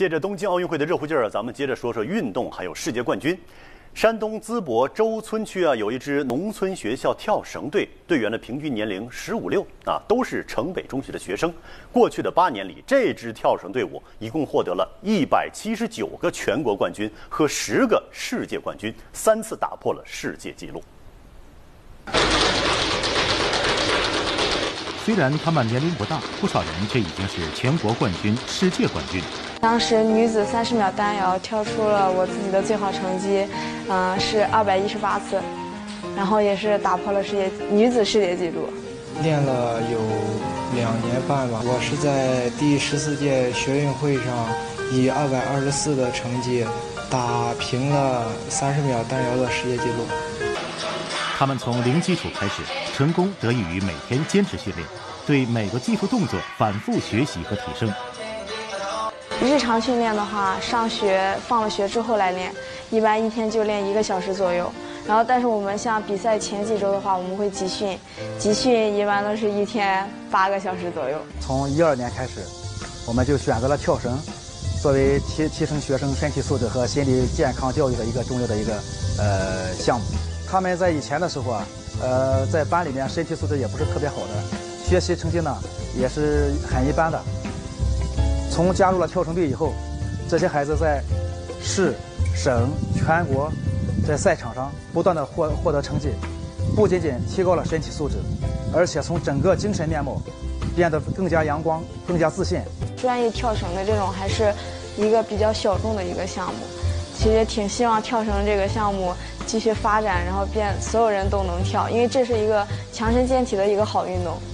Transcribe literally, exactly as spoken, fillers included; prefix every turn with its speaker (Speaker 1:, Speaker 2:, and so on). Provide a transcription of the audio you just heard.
Speaker 1: 借着东京奥运会的热乎劲儿，咱们接着说说运动，还有世界冠军。山东淄博周村区啊，有一支农村学校跳绳队，队员的平均年龄十五六啊，都是城北中学的学生。过去的八年里，这支跳绳队伍一共获得了一百七十九个全国冠军和十个世界冠军，三次打破了世界纪录。
Speaker 2: 虽然他们年龄不大，不少人却已经是全国冠军、世界冠军。
Speaker 3: 当时女子三十秒单摇跳出了我自己的最好成绩，嗯、呃，是二百一十八次，然后也是打破了世界女子世界纪录。
Speaker 4: 练了有两年半吧，我是在第十四届学运会上以二百二十四的成绩打平了三十秒单摇的世界纪录。
Speaker 2: 他们从零基础开始，成功得益于每天坚持训练，对每个技术动作反复学习和提升。
Speaker 3: 日常训练的话，上学放了学之后来练，一般一天就练一个小时左右。然后，但是我们像比赛前几周的话，我们会集训，集训一般都是一天八个小时左右。
Speaker 5: 从一二年开始，我们就选择了跳绳，作为提提升学生身体素质和心理健康教育的一个重要的一个呃项目。他们在以前的时候啊，呃，在班里面身体素质也不是特别好的，学习成绩呢也是很一般的。从加入了跳绳队以后，这些孩子在市、省、全国在赛场上不断的获获得成绩，不仅仅提高了身体素质，而且从整个精神面貌变得更加阳光、更加自信。
Speaker 3: 专业跳绳的这种还是一个比较小众的一个项目，其实挺希望跳绳这个项目继续发展，然后变所有人都能跳，因为这是一个强身健体的一个好运动。